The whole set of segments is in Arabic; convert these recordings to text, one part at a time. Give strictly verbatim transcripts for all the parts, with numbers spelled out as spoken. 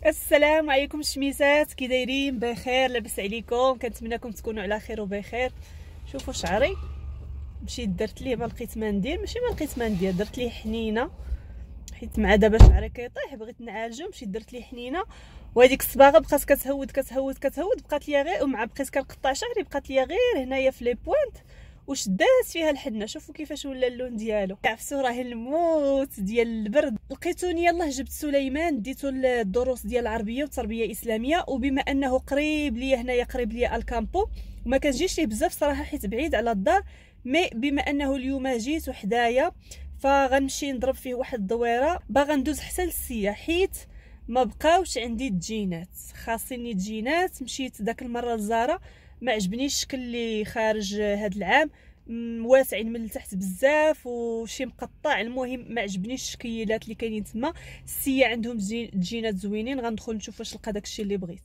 السلام عليكم الشميسات، كي دايرين؟ بخير؟ لاباس عليكم؟ كنتمنىكم تكونوا على خير وبخير. شوفوا شعري، مشيت درت ليه ما لقيت ما ندير، ماشي ما لقيت ما ندير، درت ليه حنينه حيت مع دابا شعري كيطيح بغيت نعالجو، مشيت درت ليه حنينه. وهذيك الصباغه بقات كتهود كتهود كتهود بقات ليا غير، ومع بقيت كنقطع شعري بقات ليا غير هنايا في لي بوينت وشدات فيها الحنه. شوفوا كيفاش ولا اللون ديالو، عفسو راه الموت ديال البرد. لقيتوني يلاه جبت سليمان، ديتو الدروس ديال العربيه والتربيه الاسلاميه، وبما انه قريب ليا هنايا قريب ليا الكامبو وما كنجيش ليه بزاف صراحه حيت بعيد على الدار، مي بما انه اليوم جيت وحدايا فغنمشي نضرب فيه واحد الدويره. باغا ندوز حتى للسيا حيت ما بقاوش عندي التجينات، خاصني التجينات. مشيت داك المره لزارا، ما عجبنيش الشكل اللي خارج هاد العام، واسعين من التحت بزاف وشي مقطع. المهم ما عجبنيش الشكيلات اللي كاينين تما. السيا عندهم تجينات زوينين، غندخل نشوف واش نلقى داكشي اللي بغيت.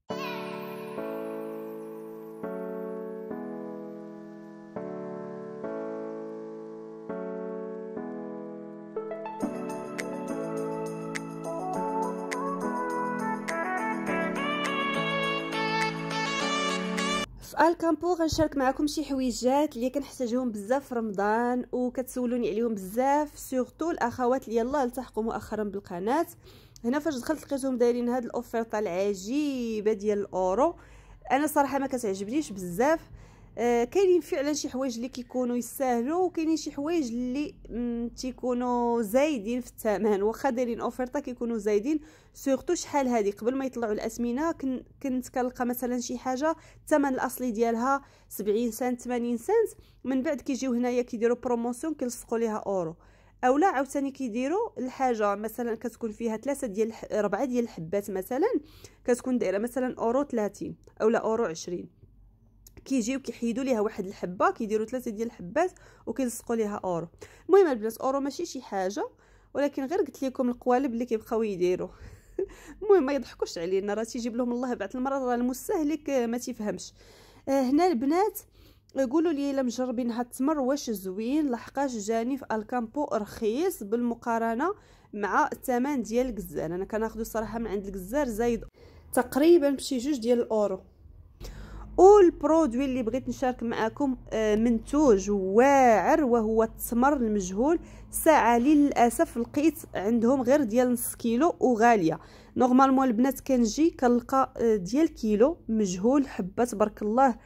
في الكامبو غنشارك معكم شي حويجات اللي كنحتاجهم بزاف في رمضان وكتسولوني عليهم بزاف، سورتو الاخوات اللي يلاه التحقوا مؤخرا بالقناه. هنا فاش دخلت لقيتهم دايرين هاد الاوفيرطه العجيبه ديال الاورو. انا صراحه ما كتعجبنيش بزاف. آه كاينين فعلا شي حوايج اللي كيكونوا يستاهلوا، وكاينين شي حوايج اللي تيكونوا زايدين في الثمن، واخا دايرين اوفيرطه كيكونوا زايدين. سورتو شحال هذه قبل ما يطلعوا الاسمنه كنت كنلقى مثلا شي حاجه الثمن الاصلي ديالها سبعين سنت ثمانين سنت، من بعد كيجيو هنايا كيديروا بروموسيون كيلصقوا ليها اورو. اولا عاوتاني كيديروا الحاجه مثلا كتكون فيها ثلاثه ديال ربعه ديال الحبات مثلا، كتكون دايره مثلا اورو ثلاثين اولا اورو عشرين، كيجيو كيحيدوا ليها واحد الحبه كيديروا ثلاثه ديال الحبات وكيلصقوا ليها اورو. المهم البنات اورو ماشي شي حاجه، ولكن غير قلت لكم القوالب اللي كيبقاو يديروا. المهم ما يضحكوش علينا، راه تيجيب لهم الله بعض المرات، راه المستهلك ما تيفهمش. آه هنا البنات قولوا لي الا مجربين هاد التمر واش زوين، لحقاش جاني في الكامبو رخيص بالمقارنه مع الثمن ديال الكزار. انا كناخذو الصراحه من عند الكزار زايد تقريبا بشي جوج ديال الاورو. والبرودوي اللي بغيت نشارك معكم منتوج واعر وهو التمر المجهول. ساعه للاسف لقيت عندهم غير ديال نص كيلو وغاليه. نورمالمون البنات كنجي كنلقى ديال كيلو مجهول حبه تبارك الله.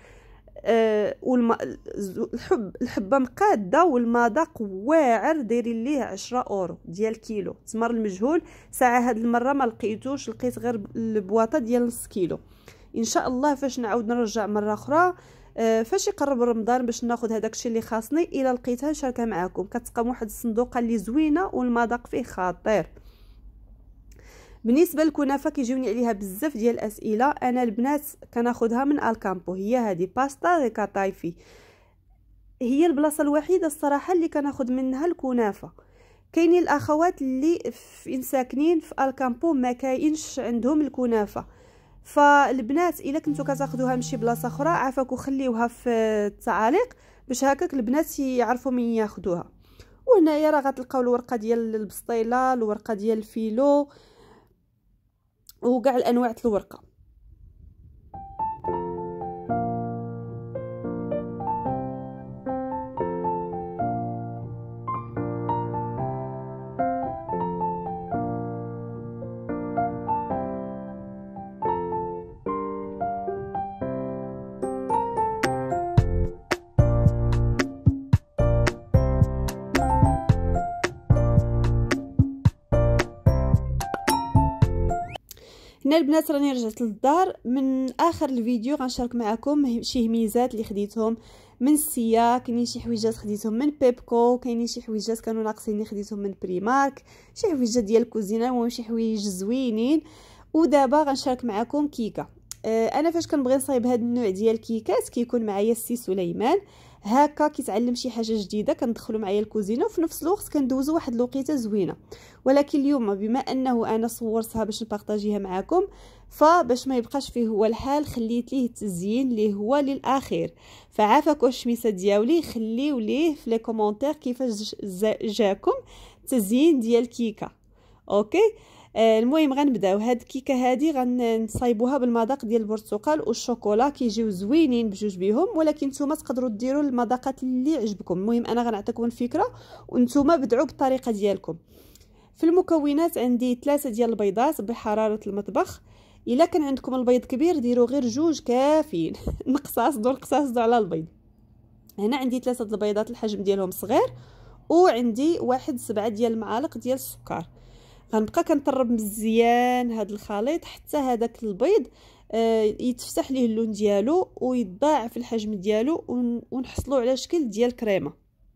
أه والم... الحب الحبه مقاده والمذاق واعر، دايرين ليه عشرة اورو ديال كيلو تمر المجهول. ساعه هاد المره ما لقيتوش، لقيت غير البواطه ديال نص كيلو. ان شاء الله فاش نعاود نرجع مره اخرى أه فاش يقرب رمضان باش ناخذ هذاك الشيء اللي خاصني، الا لقيتها نشاركها معكم. كتقام واحد الصندوقه اللي زوينه والمذاق فيه خطير. بالنسبه للكنافه كيجيوني عليها بزاف ديال الاسئله. انا البنات كناخذها من الكامبو، هي هذه باستا ريكا طايفي، هي البلاصه الوحيده الصراحه اللي كناخذ منها الكنافه. كاينين الاخوات اللي فين ساكنين في الكامبو ما كاينش عندهم الكنافه، فالبنات الا كنتو كتاخذوها من شي بلاصه اخرى عافاكم خليوها في التعاليق باش هكاك البنات يعرفوا من ياخذوها. وهنايا راه غتلقاو الورقه ديال البسطيله، الورقه ديال الفيلو، وكاع الانواع د الورقه. هنا البنات راني رجعت للدار. من اخر الفيديو غنشارك معكم شي هميزات اللي خديتهم من سيا، كاينين شي حويجات خديتهم من بيبكو، كاينين شي حويجات كانوا ناقصين خديتهم من بريمارك، شي حويجات ديال الكوزينه، المهم شي حوايج زوينين. ودابا غنشارك معكم كيكه. آه انا فاش كنبغي نصايب هذا النوع ديال الكيكات كيكون معايا السي سليمان، هكا كيتعلم شي حاجه جديده كندخلو معايا الكوزينه وفي نفس الوقت كندوزو واحد الوقيته زوينه. ولكن اليوم بما انه انا صورتها باش نبارطاجيها معكم، فباش ما يبقاش فيه هو الحال خليت ليه التزيين اللي هو للاخير. فعافاكم الشميسه ديالي، خليو ليه في لي كومونتير كيفاش جاكم تزيين ديال الكيكه. اوكي آه المهم غنبداو هاد الكيكه هادي غنصايبوها بالمذاق ديال البرتقال والشوكولا، كيجيو زوينين بجوج بيهم، ولكن نتوما تقدروا ديروا المذاقات اللي عجبكم. المهم انا غنعطيكم الفكره وانتوما بدعوا بالطريقه ديالكم. في المكونات عندي ثلاثه ديال البيضات بحراره المطبخ. الا كان عندكم البيض كبير ديروا غير جوج كافيين. نقصاصدوا نقصاصدوا على البيض. هنا عندي ثلاثه البيضات الحجم ديالهم صغير، وعندي واحد سبعة ديال المعالق ديال السكر. غنبقى كنطرب مزيان هذا الخليط حتى هذاك البيض آه يتفتح ليه اللون ديالو ويتضاعف الحجم ديالو ونحصلوا على شكل ديال كريمه.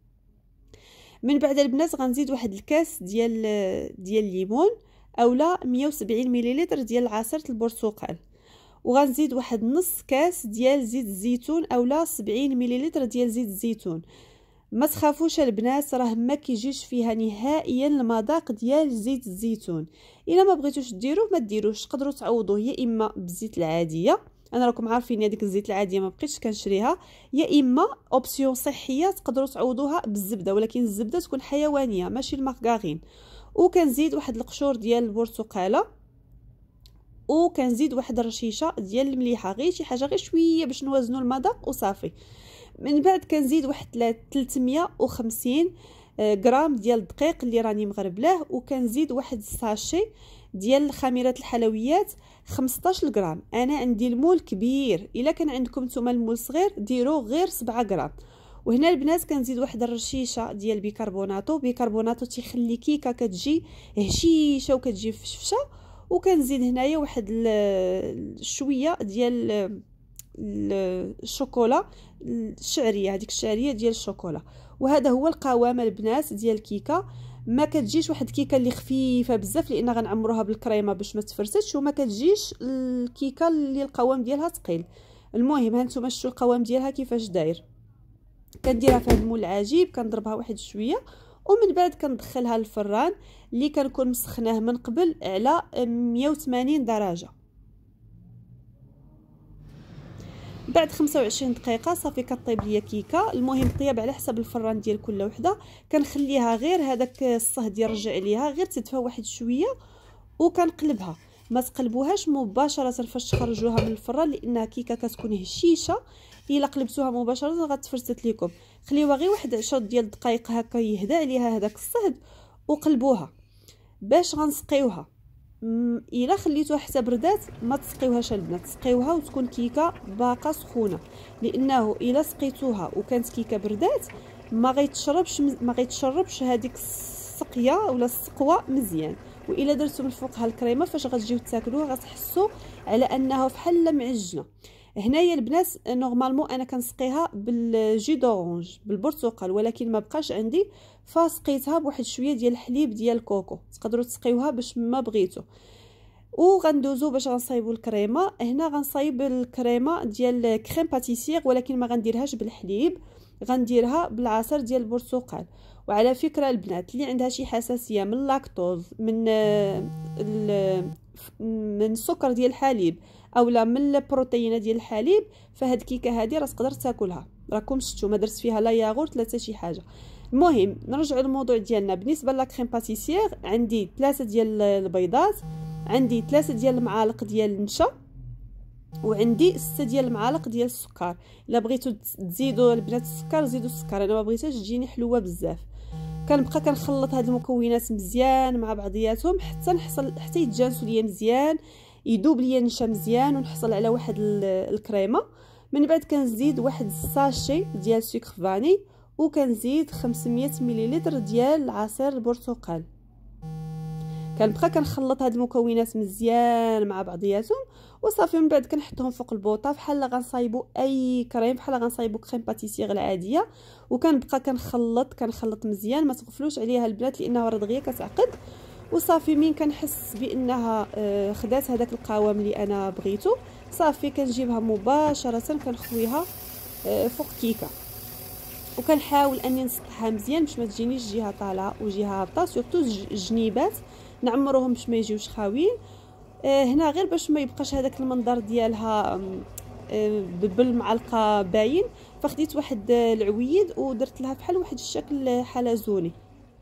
من بعد البنات غنزيد واحد الكاس ديال ديال الليمون اولا مية وسبعين مليلتر ديال عصير البرتقال، وغنزيد واحد نص كاس ديال زيت الزيتون اولا سبعين مليلتر ديال زيت الزيتون. ما تخافوش البنات راه ما كيجيش فيها نهائيا المذاق ديال زيت الزيتون. الا ما بغيتوش ديروه ما ديروش، تقدروا تعوضوه يا اما بالزيت العاديه، انا راكم عارفين هذيك الزيت العاديه ما بقيتش كنشريها، يا اما اوبسيون صحيه تقدروا تعوضوها بالزبده، ولكن الزبده تكون حيوانيه ماشي المارغرين. وكنزيد واحد القشور ديال البرتقاله، وكنزيد واحد الرشيشه ديال المليحه، غير شي حاجه غير شويه باش نوازنوا المذاق وصافي. من بعد كنزيد واحد ثلاثمية وخمسين غرام ديال الدقيق اللي راني مغربلاه، وكنزيد واحد الساشي ديال خميره الحلويات خمسطاش غرام. انا عندي المول كبير، الا كان عندكم نتوما المول صغير ديروا غير سبعة غرام. وهنا البنات كنزيد واحد الرشيشه ديال بيكربوناتو. بيكربوناتو تيخلي كيكه كتجي هشيشه وكتجي فشفشه. وكنزيد هنايا واحد شويه ديال الشوكولا الشعريه، هذيك الشعريه ديال الشوكولا. وهذا هو القوام البنات ديال الكيكه. ما كتجيش واحد الكيكه اللي خفيفه بزاف لان غنعمروها بالكريمه باش ما تفرتش، وما كتجيش الكيكه اللي القوام ديالها ثقيل. المهم ها نتوما شفتوا القوام ديالها كيفاش داير. كنديرها في هذا المول العجيب، كنضربها واحد شويه، ومن بعد كندخلها للفران اللي كنكون مسخناه من قبل على مية وثمانين درجه. بعد خمسة وعشرين دقيقه صافي كطيب ليا كيكه. المهم طياب على حسب الفران ديال كل وحده. كنخليها غير هذاك الصهد يرجع ليها غير تدفى واحد شويه، وكنقلبها. ما تقلبوهاش مباشره فاش تخرجوها من الفران لانها كيكه كتكون هشيشه، الا قلبتوها مباشره غتفرتت لكم. خليوها غير واحد عشرة ديال الدقائق هكا يهدى عليها هذاك الصهد، وقلبوها باش غنسقيوها. الا خليتوها حتى بردات ما تسقيوهاش البنات، تسقيوها وتكون كيكه باقا سخونه، لانه الا سقيتوها وكانت كيكه بردات ما غيتشربش ما غيتشربش هذيك السقيه ولا السقوه مزيان. والا درتو من فوقها الكريمه فاش غتجيو تاكلوها غتحسوا على انها فحال معجنه. هنايا البنات نورمالمون انا كنسقيها بالجي دورانج بالبرتقال، ولكن ما بقاش عندي فسقيتها بواحد شويه ديال الحليب ديال الكوكو. تقدروا تسقيوها باش ما بغيتو. وغندوزو باش غنصايبوا الكريمه. هنا غنصايب الكريمه ديال كريم باتيسير، ولكن ما غنديرهاش بالحليب، غنديرها بالعصير ديال البرتقال. وعلى فكره البنات اللي عندها شي حساسيه من اللاكتوز، من من السكر ديال الحليب اولا من البروتينه ديال الحليب، فهاد الكيكه هذه راه تقدر تاكلها. راكم شفتوا ما درت فيها لا ياغورت لا حتى شي حاجه. المهم نرجعوا للموضوع ديالنا. بالنسبه للكريم باتيسير عندي ثلاثه ديال البيضات، عندي ثلاثه ديال المعالق ديال النشا، وعندي ستة ديال المعالق ديال السكر. الا بغيتو تزيدوا البنات السكر زيدوا السكر، انا ما بغيتهاش تجيني حلوه بزاف. كنبقى كنخلط هاد المكونات مزيان مع بعضياتهم حتى نحصل حتى يتجانسوا ليا مزيان، يذوب ليا النشا مزيان، ونحصل على واحد الكريمه. من بعد كنزيد واحد الساشي ديال سكر فاني، وكنزيد خمسمية مليلتر ديال عصير البرتقال. كنبقى كنخلط هاد المكونات مزيان مع بعضياتهم وصافي. من بعد كنحطهم فوق البوطه بحال غنصايبوا اي كريم، بحال غنصايبوا كريم باتيسير العاديه. وكنبقى كنخلط كنخلط مزيان، ما تغفلوش عليها البنات لانها راه دغيا كتعقد. وصافي من كنحس بانها خدات هذاك القوام اللي انا بغيتو، صافي كنجيبها مباشره كنخويها فوق كيكه، وكنحاول اني نسطحها مزيان باش ما تجينيش جهه طالعه وجهه هابطه. سورتو الجنيبات نعمروهم باش ما يجيوش خاويين. آه هنا غير باش ما يبقاش هذاك المنظر ديالها آه بالمعلقه باين، فخديت واحد العويد ودرت لها بحال واحد الشكل حلزوني.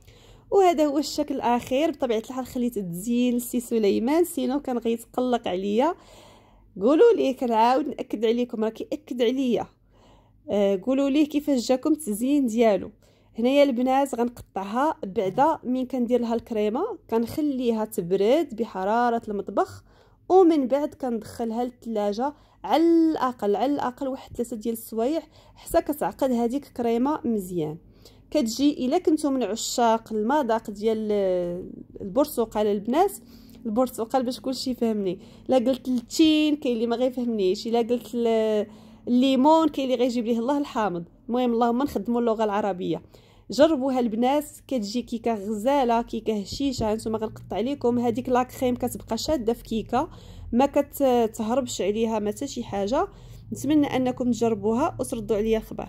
وهذا هو الشكل الاخير. بطبيعه الحال خليت تزين لسي سليمان، سينو كان غيتقلق عليا. قولوا لي، كنعاود ناكد عليكم، راه كياكد عليا. آه قولوا لي كيفاش جاكم التزيين ديالو. هنايا البنات غنقطعها بعدا من كندير لها الكريمه، كنخليها تبرد بحراره المطبخ، ومن بعد كندخلها للثلاجه على الاقل على الاقل واحد ثلاثه ديال السوايع حتى كتعقد هذيك الكريمه مزيان. كتجي الا كنتو من عشاق المذاق ديال البرتقال البنات، البرتقال باش كلشي يفهمني، لا قلت التين كاين اللي ما غيفهمنيش، الا قلت الليمون كاين اللي غيجيب ليه الله الحامض. المهم اللهم نخدموا اللغه العربيه. جربوها البنات، كتجي كيكه غزاله، كيكه هشيشه. هانتوما غنقطع عليكم هذيك لا كريم كتبقى شاده في كيكه، ما كتهربش عليها ما حتى شي حاجه. نتمنى انكم تجربوها وتردوا عليا الخبر.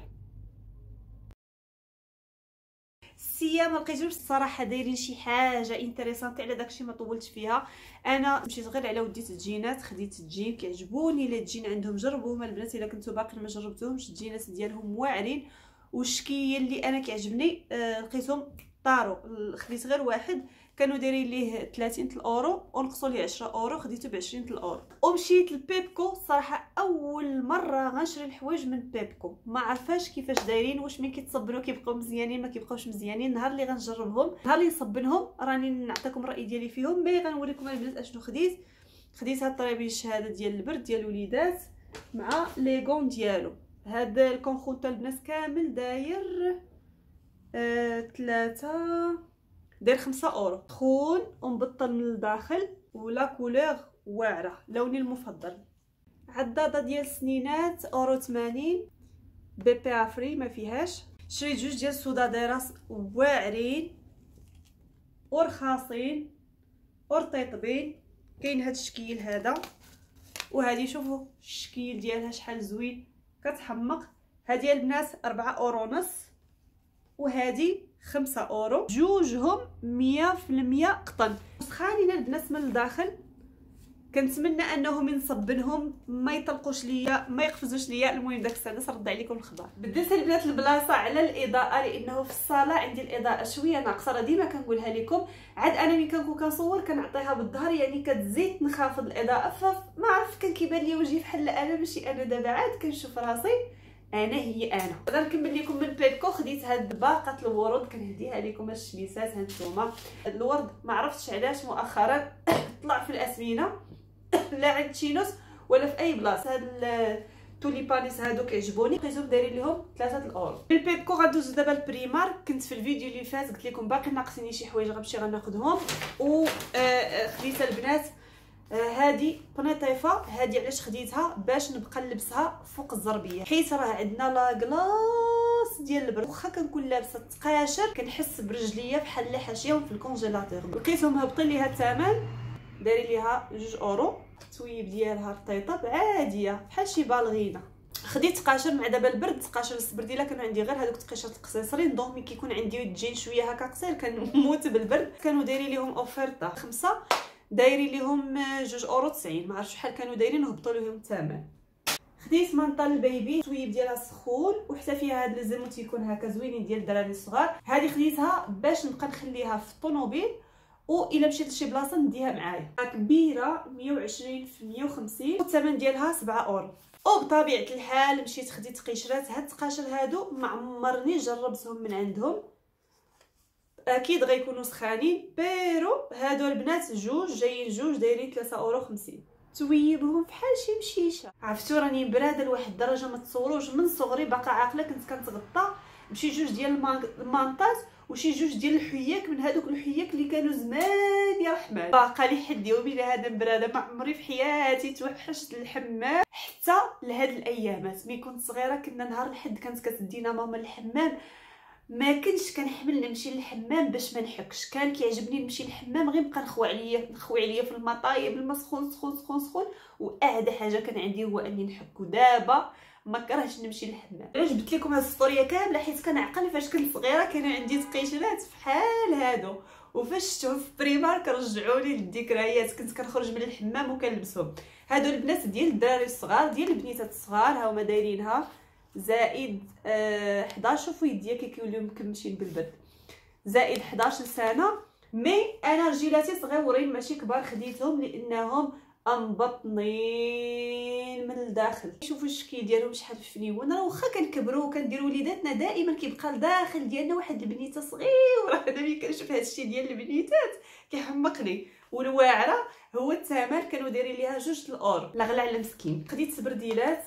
السيا ما لقيتوش الصراحه دايرين شي حاجه انتريسانت على داكشي ما طولتش فيها. انا مشيت غير على وديت التجينات، خديت التجين كيعجبوني الا تجين عندهم جربوهم البنات. الا كنتو باقي ما جربتوهمش التجينات ديالهم واعرين، والشكيه اللي انا كيعجبني آه لقيتهم طارو. خديت غير واحد كانوا دايرين ليه ثلاثين الاورو ونقصوا ليه عشرة اورو، خديته ب عشرين الاورو. ومشيت لبيبكو. صراحه اول مره غنشري الحوايج من بيبكو، ما عرفاش كيفاش دايرين، واش ملي كيتصبنوا كيبقاو مزيانين ما كيبقاوش مزيانين. النهار اللي غنجربهم النهار اللي نصبنهم راني نعطيكم الراي ديالي فيهم. مي غنوريكم البنات اشنو خديت. خديت هاد الطريبيش هذا ديال البرد ديال الوليدات مع لي غون ديالو. هذا الكونخونطه البنات كامل داير آه ثلاثة، داير خمسة اورو. تخون ومبطل من الداخل ولا كولور واعره، لوني المفضل. عضاضه ديال السنينات اورو ثمانين، بي بي افري ما فيهاش. شريت جوج ديال الصودا ديراس واعرين ورخاصين ورطيطبين. كاين هاد الشكيل هذا، وهذه شوفوا الشكيل ديالها شحال زوين كتحمق. هذه البنات أربعة اورو نص، وهذه خمسة اورو. جوجهم مية في المية قطن، سخانين البنات من الداخل. كنتمنى انهم نصبنهم ما يطلقوش ليا ما يقفزوش ليا. المهم داك الساعه نرد عليكم الخبر. بدلت البنات البلاصه على الاضاءه لانه في الصاله عندي الاضاءه شويه ناقصه، راه ديما كنقولها لكم. عاد انا ملي كنكون كنصور كنعطيها بالظهر، يعني كتزيد نخافض الاضاءه، فما عرف كان كيبان لي وجهي بحال انا ماشي انا. دابا عاد كنشوف راسي انا هي انا. غنكمل لكم من بيبكو. خديت هاد باقه الورود كنهديها لكم الشميسات. هانتوما الورد ما عرفتش علاش مؤخرا طلع في الاسمنه لا عند تشينوس ولا في اي بلاصه. هاد التوليبانيس هادو كيعجبوني، لقيتهم دايرين لهم ثلاثة الاورو. البيبكو غندوز دابا البريمار. كنت في الفيديو اللي فات قلت لكم باقي ناقصيني شي حوايج غنمشي غناخذهم. و خديت البنات هادي بنيطيفه. هادي علاش خديتها؟ باش نبقى نلبسها فوق الزربيه، حيت راه عندنا لا كلاص ديال البرد. واخا كنكون لابسه تقاشر كنحس برجليا بحال اللي حاشيهم في الكونجيلاتور. لقيتهم هابطين ليها الثمن، دايرين ليها جوج اورو. التويب ديالها رطيطه عاديه بحال شي بالغينه. خديت تقاشر مع دابا البرد. تقاشر السبرديله كانوا عندي غير هذوك التقاشرات القصيصرين، دونك ملي كيكون عندي جين شويه هكا قصير كنموت بالبرد. كانوا دايرين ليهم اوفرطه خمسه، دايرين ليهم جوج اورو تسعين، ما عرفتش شحال كانوا دايرين وهبطوا لهم الثمن. خديت مانطا البيبي، التويب ديالها سخون وحتى فيها هاد الزمو تيكون هكا زوينين ديال الدراري الصغار. هذه خديتها باش نبقى نخليها في الطوموبيل، و الا مشيت لشي بلاصه نديها معايا. كبيره مية وعشرين في مية وخمسين، والثمن ديالها سبعة اورو. وبطبيعه الحال مشيت خديت قشرات. هاد التقاشر هادو ما عمرني جربتهم من عندهم، اكيد غيكونوا سخانين، بيرو هادو البنات جوج جايين جوج دايرين ثلاثة اورو خمسين. تويبهم بحال شي مشيشه. عرفتوا راني براده لواحد الدرجه ما تصوروش. من صغري باقا عاقله كنت كنتغطى بشي جوج ديال المانطات وشي جوج ديال الحياك، من هذوك الحياك اللي كانوا زمان يا رحمن. باقا لي حد يومي لهذا براده. ما عمري في حياتي توحشت الحمام حتى لهاد الايامات. ملي كنت صغيره كنا نهار الحد كانت كتدينا ماما للحمام، ما كنتش كنحمل نمشي للحمام باش ما نحكش. كان كيعجبني نمشي للحمام غير نبقى نخوي عليا نخوي عليا في المطايب الماء سخون سخون سخون سخون، واعدى حاجه كان عندي هو اني نحك. ودابا ما كرهتش نمشي للحمام. علاش جبت لكم هاد السطوريه كامله؟ حيت كنعقل فاش كنت صغيره كانوا عندي تقيشرات بحال هادو، وفاش شفتهم في بريمار كرجعوني للذكريات. كنت كنخرج من الحمام وكنلبسهم. هادو البنات ديال الدراري الصغار، ديال البنيتات الصغار، ها هما دايرينها زائد آه حداش. شوفوا يديا كيكونوا مكمشين بالبرد. زائد حداش سنه. مي انا رجيلاتي صغيورين ماشي كبار خديتهم لانهم مبطنين من الداخل. شوفوا الشكل ديالهم شحال فنيون. راه واخا كنكبروا وكنديروا وليداتنا دائما كيبقى لداخل ديالنا واحد البنيته صغيره. انا ملي كنشوف هذا الشيء ديال البنيتات كيحمقني. والواعره هو الثمن كانوا دايرين ليها جوج الاور لا غلا على مسكين. خديت سبرديلات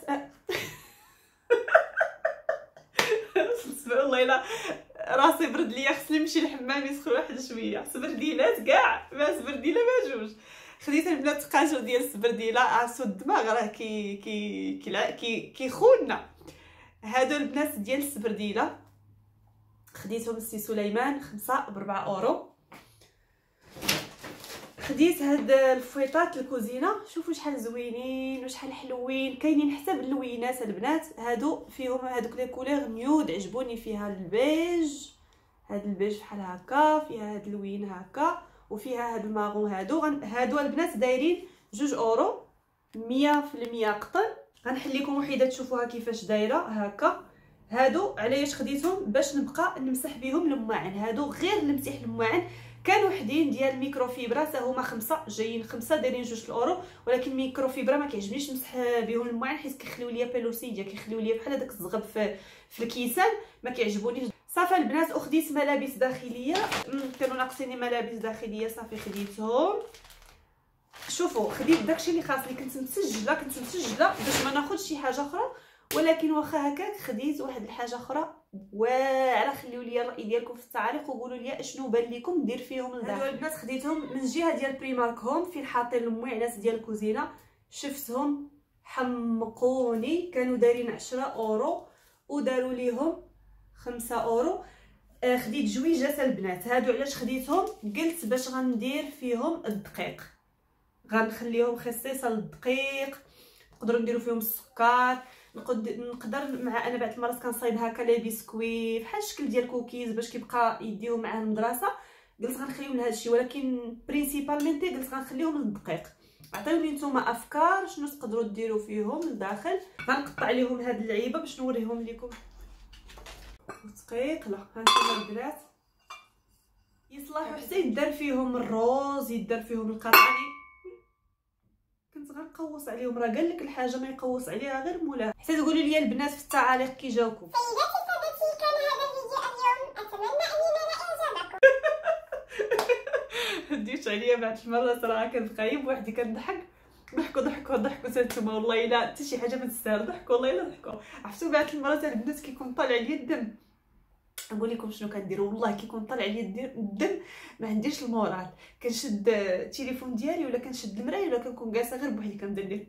والله الا راسي برد ليا خصني نمشي للحمام يسخن واحد شويه. سبرديلات كاع ما سبرديله ما جوج. خديت البنات قاجو ديال السبرديله عرسو الدماغ راه كي كي كي كيخوننا. هادو البنات ديال السبرديله خديتهم السي سليمان خمسة بربعة اورو. خديت هاد الفويطات الكوزينه شوفوا شحال زوينين وشحال حلوين. كاينين حتى باللوينات البنات. هادو فيهم هادوك لي كولور نيود عجبوني. فيها البيج هاد البيج بحال هكا. فيها هاد اللوين هكا وفيها هاد الماغون. هادو هادو البنات دايرين جوج اورو مية في المية قطن. غنحليكم وحده تشوفوها كيفاش دايره هكا. هادو علاش خديتهم؟ باش نبقى نمسح بهم المواعن. هادو غير لمسح المواعن. كانوا وحدين ديال الميكروفيبرا حتى هما خمسة جايين خمسة دايرين جوج الاورو. ولكن الميكروفيبرا ما كيعجبنيش نمسح بهم المواعن حيت كيخليو ليا بيلوسيديا كيخليو ليا بحال داك الزغب في في الكيسان ما كيعجبونيش. صافي البنات وخديت ملابس داخليه. كانوا ناقصيني ملابس داخليه صافي خديتهم. شوفوا خديت داكشي اللي خاصني. كنت مسجله كنت مسجله باش ما ناخذش شي حاجه اخرى. ولكن واخا هكاك خديت واحد الحاجه اخرى واعره. خليو لي الراي ديالكم في التعاليق وقولوا لي اشنو بان لكم ندير فيهم لداخل. هادو البنات خديتهم من جهه ديال بريمارك هوم فين حاطين الموعنات ديال الكوزينه. شفتهم حمقوني. كانوا دايرين عشرة اورو وداروا ليهم خمسة اورو. آه خديت جويجات البنات. هادو علاش خديتهم؟ قلت باش غندير فيهم الدقيق. غنخليهم خصيصه للدقيق. نقدروا نديروا فيهم السكر. نقدر مع انا بعض المرات كنصايب هكا لي بسكوي بحال الشكل ديال كوكيز باش كيبقى يديهم معاه المدرسه. قلت غنخليهم لهذا الشيء. ولكن برينسيبالمنتي قلت غنخليهم للدقيق. عطيوني نتوما افكار شنو تقدروا ديروا فيهم لداخل. غنقطع ليهم هاد اللعيبه باش نوريهم لكم. دقيق لا هانتوما البنات يصلحوا حتى يدار فيهم الروز يدار فيهم القطعي. كنت غنقوص عليهم. راه قال لك الحاجه ما يقوص عليها غير مولاها. حتى تقولوا لي البنات في التعاليق كي جاوكم. سيداتي سادتي كان هذا الفيديو اليوم. اتمنى ان ينال اعجابكم. ديت عليا بعض المرات راه كنبقى غير بوحدي كنضحك. ضحكوا ضحكوا ضحكوا نتوما والله الا حتى شي حاجه ما تستاهل. ضحكوا والله الا ضحكوا. عرفتوا بعض المرات البنات كيكون طالع ليا الدم. نقول لكم شنو كندير والله كيكون طالع ليا الدم ما عنديش المورال. كنشد التليفون ديالي ولا كنشد المرايه ولا كنكون جالسه غير بوحدي كنبدا ندير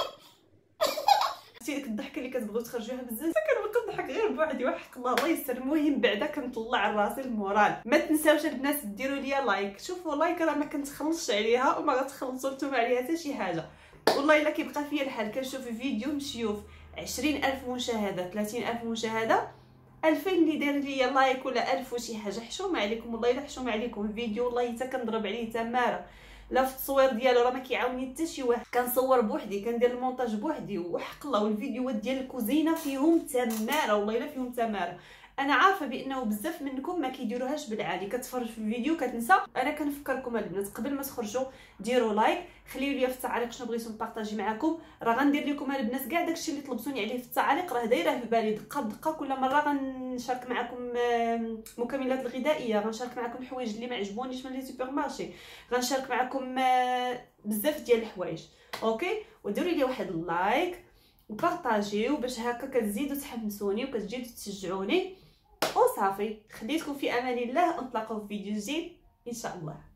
ديك الضحكه اللي كتبغيو تخرجوها بزاف. كنبقى نضحك غير بوحدي وحق الله الله يستر. المهم بعدا كنطلع راسي المورال. ما تنساوش البنات ديروا ليا لايك. شوفوا لايك راه ما كنتخلصش عليها وما غتخلصوا نتوما عليها حتى شي حاجه. والله الا كيبقى فيا الحال كنشوف فيديو مشيوف عشرين ألف مشاهده ثلاثين ألف مشاهده ألفين اللي دار ليا لايك ولا ألف وشي حاجه. حشومه عليكم والله الا حشومه عليكم. فيديو والله حتى كنضرب عليه تماره. لا في التصوير ديالو راه ما كيعاوني حتى شي واحد. كنصور بوحدي كندير المونتاج بوحدي وحق الله. والفيديوهات ديال الكوزينه فيهم تماره والله الا فيهم تماره. انا عارفه بانه بزاف منكم ما كيديروهاش بالعادي. كتفرج في الفيديو كتنسى. انا كنفكركم البنات قبل ما تخرجوا ديروا لايك. خليو لي في التعاليق شنو بغيتو نبارطاجي معكم. راه غندير لكم البنات كاع داكشي اللي طلبتوني عليه في التعاليق. راه دايره في بالي دقه بدقه. كل مره غنشارك معكم مكملات الغذائيه. غنشارك معكم الحوايج اللي ما عجبونيش من لي سوبر مارشي. غنشارك معكم بزاف ديال الحوايج. اوكي وديروا لي واحد اللايك وبارطاجيو باش هكا كتزيدوا تحمسوني وكتزيدوا تشجعوني. وصافي خليتكم في امان الله. نتلاقاو في فيديو جديد ان شاء الله.